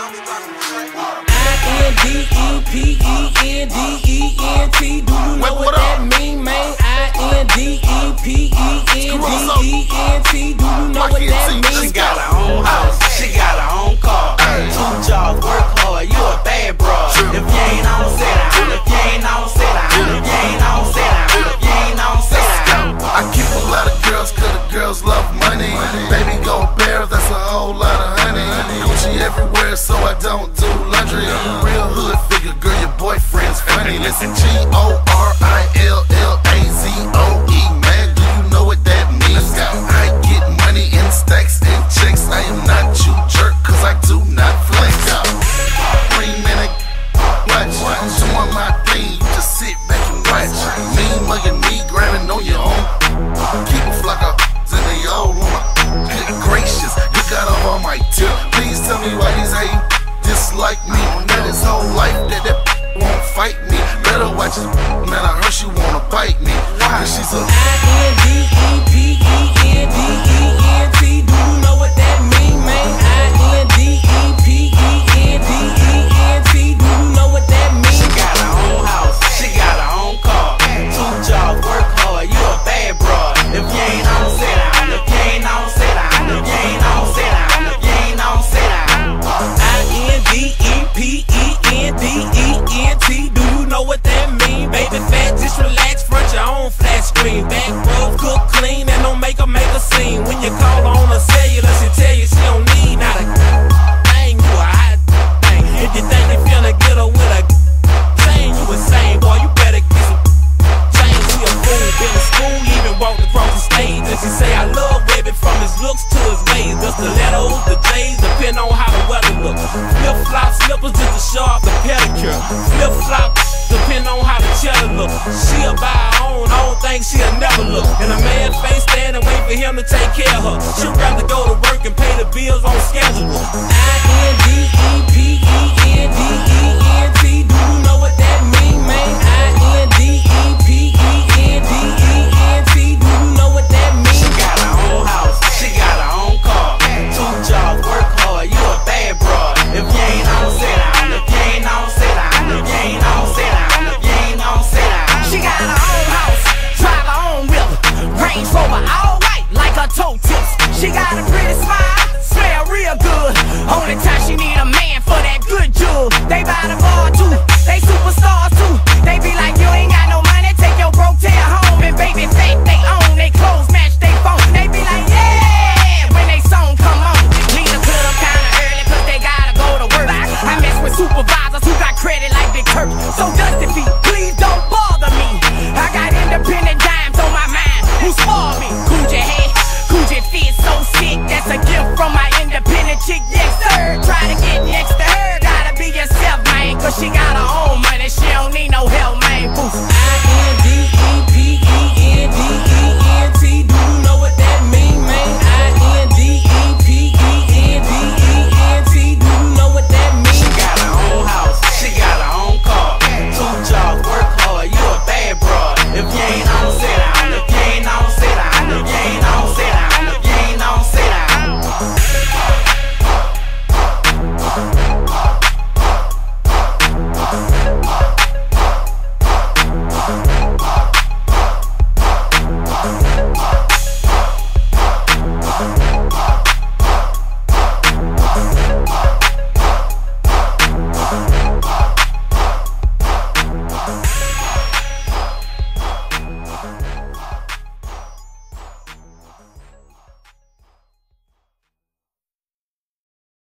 I-N-D-E-P-E-N-D-E-N-T. Do you know what that mean, man? I-N-D-E-P-E-N-D-E-N-T. Do you know what that mean? She got her own house, she got her own car. 2 jobs, work hard, you a bad broad. If you ain't on, sit down. If you ain't on, sit down. If you ain't on, sit down. If you ain't on, sit down. I keep a lot of girls, cause the girls love money. Baby go bear, that's a whole lot of honey. Gucci everywhere, so I don't do laundry. Real hood figure, girl, your boyfriend's funny. Listen, G-O-R-I-L-L-A-Z-O-E, man, do you know what that means? I get money in stacks and checks. I am not you jerk, cause I do not flex. 3 minute watch, doing my thing, you just sit back and watch. Me mugging me, grabbing on your own. Keep a flock of and they all on my good gracious. You got off on my tip. Please tell me why these hate dislike me. That his whole life that won't fight me. Better watch it, man. I heard she wanna bite me. Cause she's a I-N-D-E-P-E-N-D-E-N-T. Do you know what that mean, man? I-N-D-E-P-E-N-D-E-N-T. Do you know what that mean? She got her own house, she got her own car. 2 jobs, work hard, you a bad broad. If you ain't on, sit down. If you ain't on, sit down. If you ain't on, sit down. If you ain't on, sit down. I-N-D-E-P-E-N-D-E-N-T. Do you know what that mean? Baby fat, just relax, front your own flat screen. Back row, cook clean, and don't make a scene. When you call her on a cellular, she tell you she don't need not a thing. You a hot thing. If you think you finna get her with a chain, you insane, boy. You better get some change. She a fool, been to school, even walked across the stage. And she say I love Webbie from his looks to his ways. The stilettos, the J's, depend on how the weather look. Flip flop slippers just to show off the pedicure. Flip flop depend on how the cheddar look. She'll buy her own, I don't think she'll never look. And a man face stand and wait for him to take care of her. She'd rather go to work and pay the bills on schedule.